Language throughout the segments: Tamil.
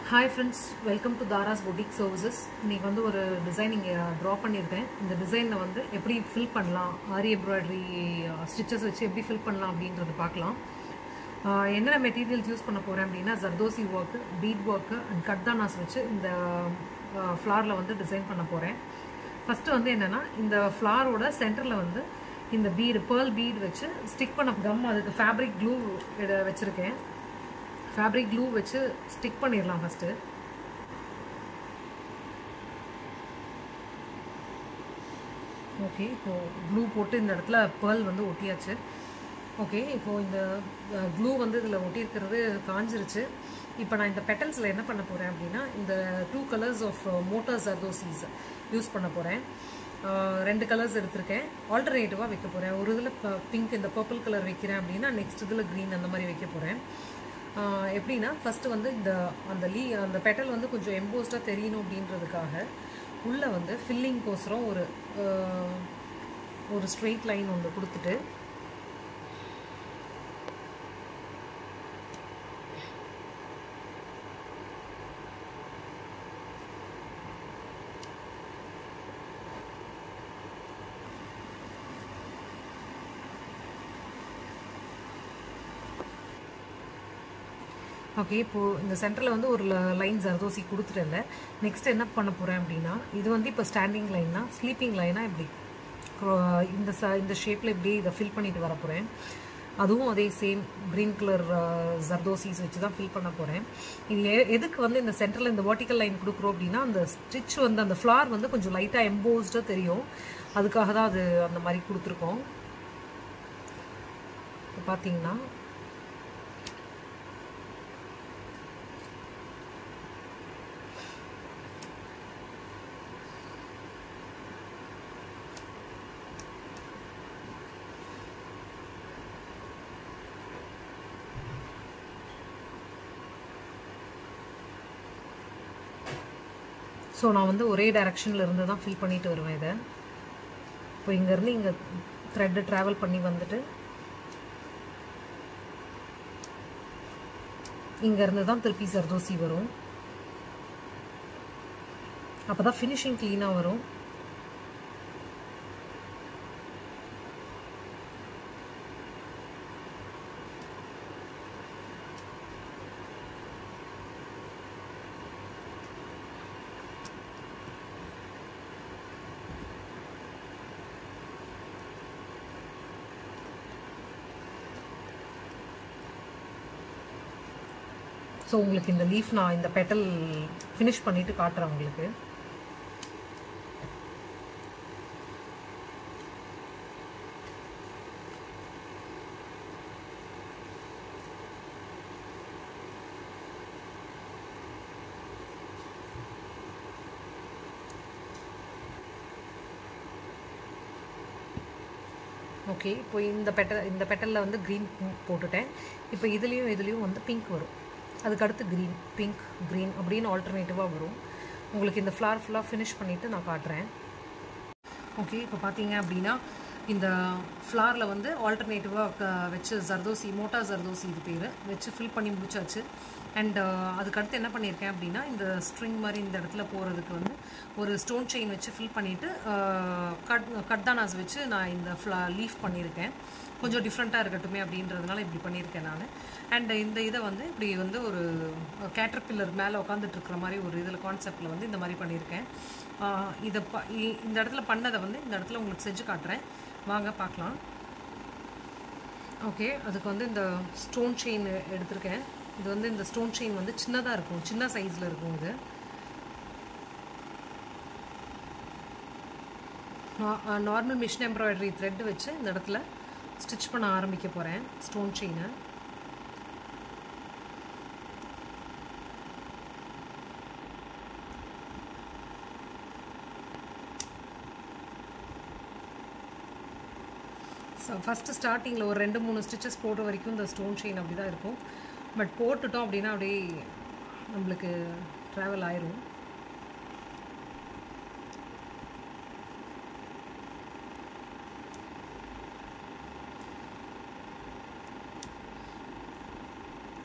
Hi friends, welcome to Dara's Boutique Services. இன்னைக்கு வந்து ஒரு டிசைன் இங்கே ட்ரா பண்ணியிருக்கேன். இந்த டிசைனில் வந்து எப்படி ஃபில் பண்ணலாம், ஆரி எம்ப்ராய்டரி ஸ்டிச்சஸ் வச்சு எப்படி ஃபில் பண்ணலாம் அப்படின்றது பார்க்கலாம். என்னென்ன மெட்டீரியல்ஸ் யூஸ் பண்ண போகிறேன் அப்படின்னா zardozi work, bead work and கட்தானாஸ் வச்சு இந்த ஃப்ளாரில் வந்து டிசைன் பண்ண போகிறேன். ஃபஸ்ட்டு வந்து என்னென்னா இந்த ஃப்ளாரோட சென்டரில் வந்து இந்த பீடு பேர்ல் பீட் வச்சு ஸ்டிக் பண்ண கம், அதுக்கு ஃபேப்ரிக் க்ளூ வச்சுருக்கேன். ஃபேப்ரிக் க்ளூ வச்சு ஸ்டிக் பண்ணிடலாம் ஃபஸ்ட்டு. ஓகே, இப்போது க்ளூ போட்டு இந்த இடத்துல பேர்ல் வந்து ஒட்டியாச்சு. ஓகே, இப்போது இந்த க்ளூ வந்து இதில் ஒட்டியிருக்கிறது காஞ்சிருச்சு. இப்போ நான் இந்த பெட்டல்ஸில் என்ன பண்ண போகிறேன் அப்படின்னா இந்த 2 கலர்ஸ் ஆஃப் மோட்டார் ஜர்தோசிஸ் யூஸ் பண்ண போகிறேன். 2 கலர்ஸ் எடுத்திருக்கேன். ஆல்டர்னேட்டிவாக வைக்க போகிறேன். ஒரு இதில் பிங்க், இந்த பர்பிள் கலர் வைக்கிறேன் அப்படின்னா நெக்ஸ்ட் இதில் க்ரீன் அந்த மாதிரி வைக்க போகிறேன். எப்படின்னா ஃபஸ்ட்டு வந்து அந்த பெட்டல் வந்து கொஞ்சம் எம்போஸ்டாக தெரியணும் அப்படின்றதுக்காக உள்ளே வந்து ஃபில்லிங்கோசரம் ஒரு ஸ்ட்ரெயிட் லைன் ஒன்று கொடுத்துட்டு ஓகே, இப்போது இந்த சென்டரில் வந்து ஒரு லைன் ஜர்தோசி கொடுத்துட்டல. நெக்ஸ்ட் என்ன பண்ண போகிறேன் அப்படின்னா இது வந்து இப்போ ஸ்டாண்டிங் லைன்னா, ஸ்லீப்பிங் லைனாக இப்படி இந்த ஷேப்பில் இப்படி இதை ஃபில் பண்ணிட்டு வர போகிறேன். அதுவும் அதே சேம் க்ரீன் கலர் ஜர்தோசிஸ் வச்சு தான் ஃபில் பண்ண போகிறேன். இது எதுக்கு வந்து இந்த சென்டரில் இந்த வெர்டிக்கல் லைன் கொடுக்குறோம் அப்படின்னா அந்த ஸ்டிச் வந்து அந்த ஃப்ளார் வந்து கொஞ்சம் லைட்டாக எம்போஸ்டாக தெரியும். அதுக்காக தான் அது அந்த மாதிரி கொடுத்துருக்கோம். இப்போ பார்த்தீங்கன்னா ஸோ நான் வந்து ஒரே டைரெக்ஷனில் இருந்து தான் ஃபில் பண்ணிட்டு வருவேன் இதை. இப்போ இங்கேருந்து இங்கே த்ரெட்டு ட்ராவல் பண்ணி வந்துட்டு இங்கேருந்து தான் திருப்பி ஜர்தோசி வரும். அப்போ தான் ஃபினிஷிங் க்ளீனாக வரும். ஸோ உங்களுக்கு இந்த லீஃப் நான் இந்த பெட்டல் ஃபினிஷ் பண்ணிவிட்டு காட்டுறேன் உங்களுக்கு. ஓகே, இப்போ இந்த பெட்டலில் வந்து க்ரீன் போட்டுட்டேன். இப்போ இதுலேயும் வந்து பிங்க் வரும். அதுக்கடுத்து க்ரீன், பிங்க், க்ரீன் அப்படின்னு ஆல்டர்னேட்டிவாக வரும். உங்களுக்கு இந்த ஃப்ளார் ஃபுல்லாக ஃபினிஷ் பண்ணிவிட்டு நான் காட்டுறேன். ஓகே, இப்போ பார்த்தீங்க அப்படின்னா இந்த ஃப்ளாரில் வந்து ஆல்டர்னேட்டிவாக வச்சு ஜர்தோசி, மோட்டார் ஜர்தோசி இது பேர் வச்சு ஃபில் பண்ணி முடிச்சாச்சு. அண்ட் அதுக்கடுத்து என்ன பண்ணியிருக்கேன் அப்படின்னா இந்த ஸ்ட்ரிங் மாதிரி இந்த இடத்துல போகிறதுக்கு வந்து ஒரு ஸ்டோன் செயின் வச்சு ஃபில் பண்ணிவிட்டு கட்தானாஸ் வச்சு நான் இந்த லீஃப் பண்ணியிருக்கேன். கொஞ்சம் டிஃப்ரெண்ட்டாக இருக்கட்டுமே அப்படின்றதுனால இப்படி பண்ணியிருக்கேன் நான். அண்ட் இந்த இதை வந்து இப்படி வந்து ஒரு கேட்டர்பில்லர் மேலே உட்காந்துட்ருக்கிற மாதிரி ஒரு இதில் கான்செப்டில் வந்து இந்த மாதிரி பண்ணியிருக்கேன். இந்த இடத்துல பண்ணதை வந்து இந்த இடத்துல உங்களுக்கு செஞ்சு காட்டுறேன், வாங்க பார்க்கலாம். ஓகே, அதுக்கு வந்து இந்த ஸ்டோன் செயின் எடுத்திருக்கேன். இது வந்து இந்த ஸ்டோன் செயின் வந்து சின்னதாக இருக்கும், சின்ன சைஸில் இருக்கும். இது நார்மல் மிஷின் எம்ப்ராய்டரி த்ரெட் வச்சு இந்த இடத்துல ஸ்டிச் பண்ண ஆரம்பிக்க போகிறேன் ஸ்டோன் செயினை. ஸோ ஃபஸ்ட்டு ஸ்டார்டிங்கில் ஒரு 2-3 ஸ்டிச்சஸ் போடுற வரைக்கும் இந்த ஸ்டோன் செயின் அப்படி தான் இருக்கும். பட் போட்டுட்டோம் அப்படின்னா அப்படியே நம்மளுக்கு ட்ராவல் ஆயிரும்.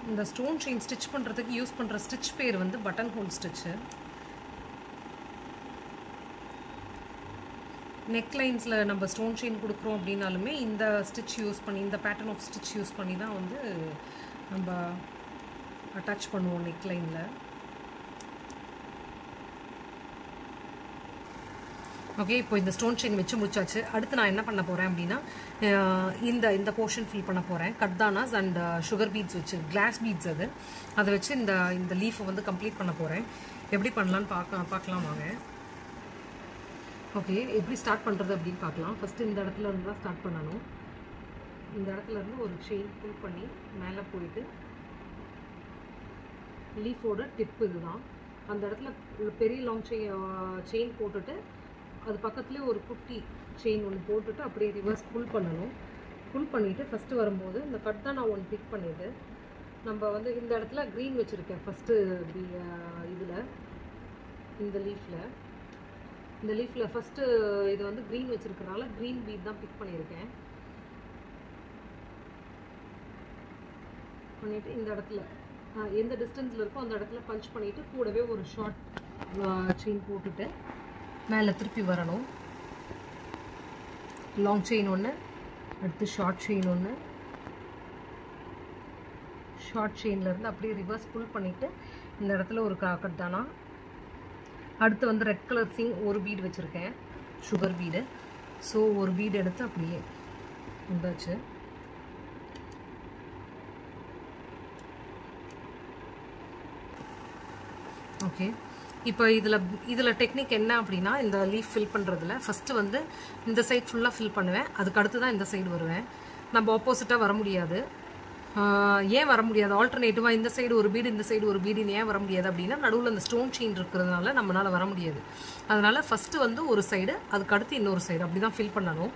இந்த ஸ்டோன் செயின் ஸ்டிச் பண்ணுறதுக்கு யூஸ் பண்ணுற ஸ்டிச் பேர் வந்து பட்டன் ஹோல் ஸ்டிச்சு. நெக் லைன்ஸில் நம்ம ஸ்டோன் செயின் கொடுக்குறோம் அப்படின்னாலுமே இந்த ஸ்டிச் யூஸ் பண்ணி, இந்த பேட்டர்ன் ஆஃப் ஸ்டிச் யூஸ் பண்ணி தான் வந்து நம்ம அட்டாச் பண்ணுவோம் நெக் லைனில். ஓகே, இப்போ இந்த ஸ்டோன் செயின் வச்சு முடிச்சாச்சு. அடுத்து நான் என்ன பண்ண போகிறேன் அப்படின்னா, இந்த போர்ஷன் ஃபில் பண்ண போகிறேன். கட்தானாஸ் அண்ட் சுகர் பீட்ஸ் வச்சு, கிளாஸ் பீட்ஸ் அதை வச்சு இந்த லீஃபை வந்து கம்ப்ளீட் பண்ண போகிறேன். எப்படி பண்ணலான்னு பார்க்கலாம் வாங்க. ஓகே, எப்படி ஸ்டார்ட் பண்ணுறது அப்படின்னு பார்க்கலாம். ஃபஸ்ட்டு இந்த இடத்துல இருந்து தான் ஸ்டார்ட் பண்ணணும். இந்த இடத்துல இருந்து ஒரு செயின் புல் பண்ணி மேலே போயிட்டு, லீஃபோட டிப்பு இதுதான். அந்த இடத்துல பெரிய லாங் செயின் போட்டுட்டு அது பக்கத்துலேயே ஒரு குட்டி செயின் ஒன்று போட்டுட்டு அப்படியே ரிவர்ஸ் புல் பண்ணணும். புல் பண்ணிவிட்டு ஃபஸ்ட்டு வரும்போது இந்த கட் தான் நான் ஒன்று பிக் பண்ணிவிட்டு, நம்ம வந்து இந்த இடத்துல க்ரீன் வச்சுருக்கேன் ஃபஸ்ட்டு இதில், இந்த லீஃபில் ஃபஸ்ட்டு இது வந்து க்ரீன் வச்சுருக்கனால க்ரீன் பீட் தான் பிக் பண்ணியிருக்கேன். பண்ணிவிட்டு இந்த இடத்துல எந்த டிஸ்டன்ஸில் இருக்கோ அந்த இடத்துல பஞ்ச் பண்ணிவிட்டு கூடவே ஒரு ஷார்ட் செயின் போட்டுட்டு மேலே திருப்பி வரணும். லாங் செயின் ஒன்று, அடுத்து ஷார்ட் செயின் ஒன்று, ஷார்ட் செயின்லேருந்து அப்படியே ரிவர்ஸ் புல் பண்ணிவிட்டு இந்த இடத்துல ஒரு கட்தானா. அடுத்து வந்து ரெட் கலர் சிங் ஒரு பீடு வச்சுருக்கேன், சுகர் பீடு. ஸோ ஒரு பீடு எடுத்து அப்படியே வந்தாச்சு. ஓகே, இப்போ இதில் டெக்னிக் என்ன அப்படின்னா, இந்த லீஃப் ஃபில் பண்ணுறதுல ஃபஸ்ட்டு வந்து இந்த சைட் ஃபுல்லாக ஃபில் பண்ணுவேன். அதுக்கு அடுத்து தான் இந்த சைடு வருவேன். நம்ம ஆப்போசிட்டாக வர முடியாது. ஏன் வர முடியாது? ஆல்டர்னேட்டிவாக இந்த சைடு ஒரு பீடு இந்த சைடு ஒரு பீடுன்னு ஏன் வர முடியாது அப்படின்னா, நடுவில் இந்த ஸ்டோன் செயின் இருக்கிறதுனால நம்மளால் வர முடியாது. அதனால் ஃபஸ்ட்டு வந்து ஒரு சைடு, அதுக்கு அடுத்து இன்னொரு சைடு, அப்படி தான் ஃபில் பண்ணணும்.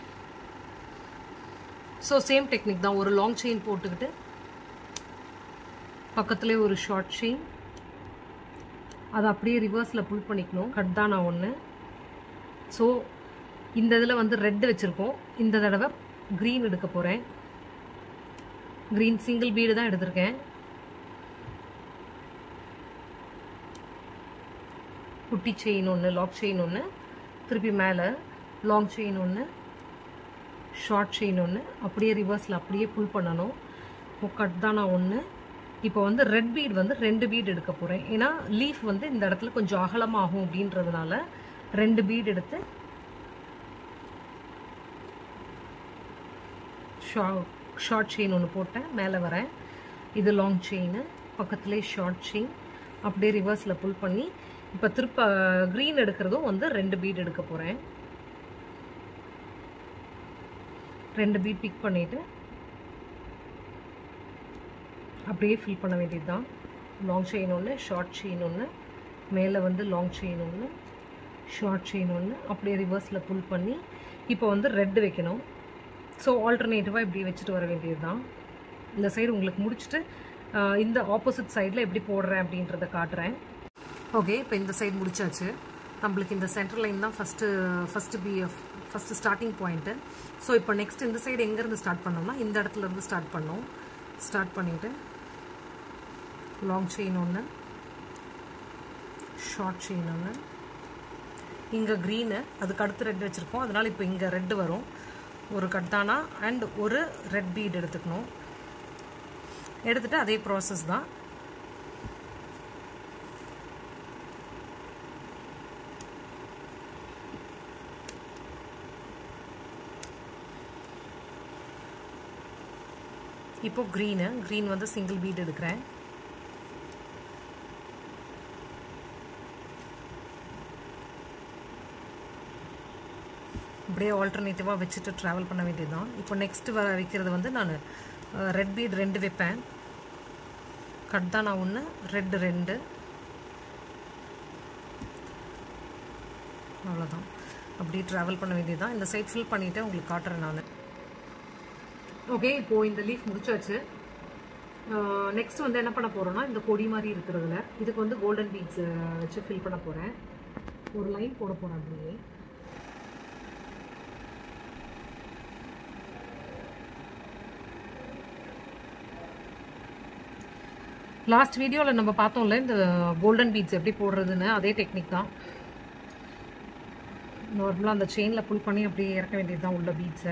ஸோ சேம் டெக்னிக் தான். ஒரு லாங் செயின் போட்டுக்கிட்டு பக்கத்துலேயே ஒரு ஷார்ட் செயின், அதை அப்படியே ரிவர்ஸில் புல் பண்ணிக்கணும். கட்தானா ஒன்று. ஸோ இந்த இதில் வந்து ரெட்டு வச்சுருக்கோம். இந்த தடவை க்ரீன் எடுக்க போகிறேன். க்ரீன் சிங்கிள் பீடு தான் எடுத்திருக்கேன். குட்டி செயின் ஒன்று, லாக் செயின் ஒன்று, திருப்பி மேலே லாங் செயின் ஒன்று, ஷார்ட் செயின் ஒன்று, அப்படியே ரிவர்ஸில் அப்படியே புல் பண்ணணும். கட்தானா ஒன்று. இப்போ வந்து ரெட் பீட் வந்து 2 பீட் எடுக்க போகிறேன். ஏன்னா லீஃப் வந்து இந்த இடத்துல கொஞ்சம் அகலமாகும் அப்படின்றதுனால 2 பீட் எடுத்து ஷார்ட் செயின் ஒன்று போட்டேன். மேலே வரேன். இது லாங் செயின், பக்கத்துலேயே ஷார்ட் செயின், அப்படியே ரிவர்ஸில் புல் பண்ணி இப்போ திருப்ப க்ரீன் எடுக்கிறதும் வந்து 2 பீட் எடுக்க போகிறேன். 2 பீட் பிக் பண்ணிவிட்டு அப்படியே ஃபில் பண்ண வேண்டியது தான். லாங் செயின் ஒன்று, ஷார்ட் செயின் ஒன்று, மேலே வந்து லாங் செயின் ஒன்று, ஷார்ட் செயின் ஒன்று, அப்படியே ரிவர்ஸில் புல் பண்ணி இப்போ வந்து ரெட்டு வைக்கணும். ஸோ ஆல்டர்னேட்டிவாக இப்படி வச்சுட்டு வர வேண்டியது தான். இந்த சைடு உங்களுக்கு முடிச்சுட்டு இந்த ஆப்போசிட் சைடில் எப்படி போடுறேன் அப்படின்றத காட்டுறேன். ஓகே, இப்போ இந்த சைடு முடிச்சாச்சு. நம்மளுக்கு இந்த சென்டர் லைன் தான் ஃபஸ்ட்டு ஸ்டார்டிங் பாயிண்ட்டு. ஸோ இப்போ நெக்ஸ்ட் இந்த சைடு எங்கேருந்து ஸ்டார்ட் பண்ணோம்னா இந்த இடத்துலேருந்து ஸ்டார்ட் பண்ணோம். ஸ்டார்ட் பண்ணிவிட்டு லாங் செயின் ஒன்று, ஷார்ட் செயின் ஒன்று, இங்கே க்ரீனு, அதுக்கு அடுத்து ரெட் வச்சுருக்கோம். அதனால் இப்போ இங்கே ரெட்டு வரும். ஒரு கட்தானா அண்ட் ஒரு ரெட் பீட் எடுத்துக்கணும். எடுத்துகிட்டு அதே ப்ராசஸ் தான். இப்போ க்ரீன் வந்து சிங்கிள் பீட் எடுக்கிறேன். அப்படியே ஆல்டர்னேட்டிவாக வச்சுட்டு ட்ராவல் பண்ண வேண்டியது தான். இப்போ நெக்ஸ்ட்டு வைக்கிறது வந்து நான் ரெட் பீட் 2 வைப்பேன். கட்தானா ஒன்று, ரெட்டு 2, அவ்வளோதான். அப்படியே ட்ராவல் பண்ண வேண்டியது தான். இந்த சைட் ஃபில் பண்ணிவிட்டு உங்களுக்கு காட்டுறேன் நான். ஓகே, இப்போது இந்த லீஃப் முடிச்சாச்சு. நெக்ஸ்ட் வந்து என்ன பண்ண போகிறோன்னா, இந்த கொடி மாதிரி இருக்கிறதுல இதுக்கு வந்து கோல்டன் பீட்ஸ் வச்சு ஃபில் பண்ண போகிறேன். ஒரு லைன் போட போகிறேன். அப்படியே லாஸ்ட் வீடியோவில் நம்ம பார்த்தோம்ல இந்த கோல்டன் பீட்ஸ் எப்படி போடுறதுன்னு, அதே டெக்னிக் தான். நார்மலாக அந்த செயினில் புல் பண்ணி அப்படியே இறக்க வேண்டியது தான் உள்ள பீட்ஸை.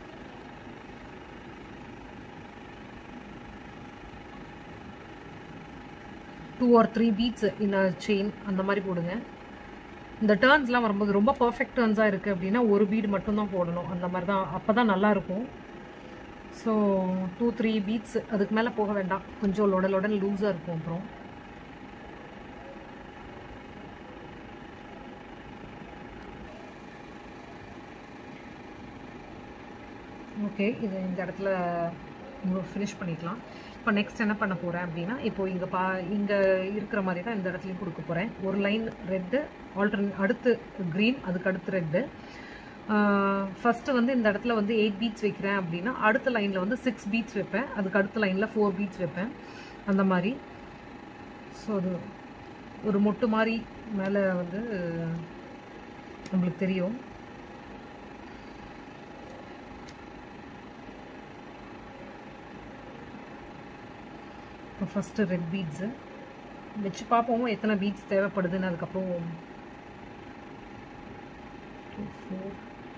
டூ ஆர் த்ரீ பீட்ஸ் இந்த செயின் அந்த மாதிரி போடுங்க. இந்த டர்ன்ஸ்லாம் வரும்போது ரொம்ப பர்ஃபெக்ட் டர்ன்ஸாக இருக்குது அப்படின்னா ஒரு பீடு மட்டும்தான் போடணும். அந்த மாதிரி தான், அப்போ தான் நல்லாயிருக்கும். ஸோ 2-3 பீட்ஸ், அதுக்கு மேலே போக வேண்டாம். கொஞ்சம் லொடலோட லூஸாக இருக்கும். அப்புறம் ஓகே, இது இந்த இடத்துல ஃபினிஷ் பண்ணிக்கலாம். இப்போ நெக்ஸ்ட் என்ன பண்ண போகிறேன் அப்படின்னா, இப்போது இங்கே இருக்கிற மாதிரி தான் இந்த இடத்துலையும் கொடுக்க போகிறேன். ஒரு லைன் ரெட்டு, அடுத்து க்ரீன், அதுக்கு அடுத்து ரெட்டு. ஃபஸ்ட்டு வந்து இந்த இடத்துல வந்து 8 பீட்ஸ் வைக்கிறேன் அப்படின்னா அடுத்த லைனில் வந்து 6 பீட்ஸ் வைப்பேன். அதுக்கு அடுத்த லைனில் 4 பீட்ஸ் வைப்பேன். அந்த மாதிரி. ஸோ அது ஒரு மொட்டு மாதிரி மேலே வந்து நம்மளுக்கு தெரியும். இப்போ ஃபஸ்ட்டு ரெட் பீட்ஸு வச்சு பார்ப்போம் எத்தனை பீட்ஸ் தேவைப்படுதுன்னு. அதுக்கப்புறம் 2, 4,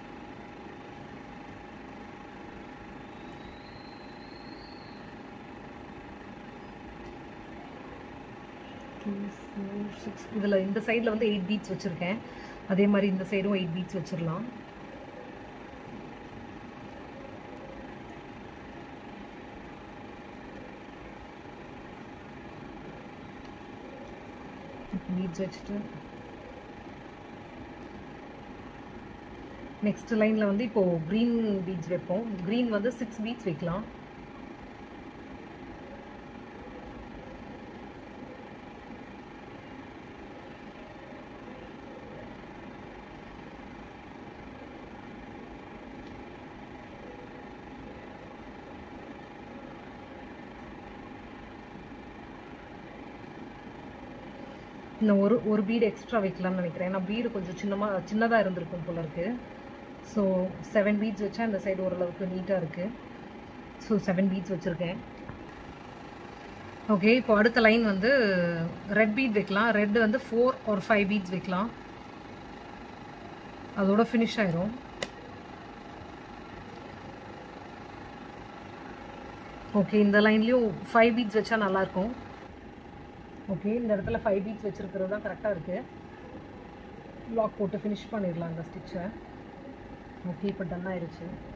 2, 4, 6. இதில் இந்த சைடில் வந்து 8 பீட்ஸ் வச்சுருக்கேன். அதே மாதிரி இந்த சைடும் 8 பீட்ஸ் வச்சிடலாம். பீட்ஸ் வச்சுட்டு நெக்ஸ்ட் லைனில் வந்து இப்போது க்ரீன் பீட்ஸ் வைப்போம். க்ரீன் வந்து 6 பீட்ஸ் வைக்கலாம். இன்னும் ஒரு பீடு எக்ஸ்ட்ரா வைக்கலாம்னு நினைக்கிறேன். ஏன்னா பீடு கொஞ்சம் சின்னதாக இருந்திருக்கும் போல இருக்குது. ஸோ 7 பீட்ஸ் வச்சா இந்த சைடு ஓரளவுக்கு நீட்டாக இருக்குது. ஸோ 7 பீட்ஸ் வச்சுருக்கேன். ஓகே, இப்போ அடுத்த லைன் வந்து ரெட் பீட் வைக்கலாம். ரெட் வந்து 4 or 5 பீட்ஸ் வைக்கலாம். அதோட ஃபினிஷ் ஆயிரும். ஓகே, இந்த லைன்லேயும் 5 பீட்ஸ் வச்சா நல்லாயிருக்கும். ஓகே, இந்த இடத்துல 5 பீட்ஸ் வச்சுருக்கிறது தான் கரெக்டாக இருக்குது. லாக் போட்டு ஃபினிஷ் பண்ணிடலாம் இந்த ஸ்டிச்சை. ஓகே, இப்போ டன் ஆயிடுச்சு.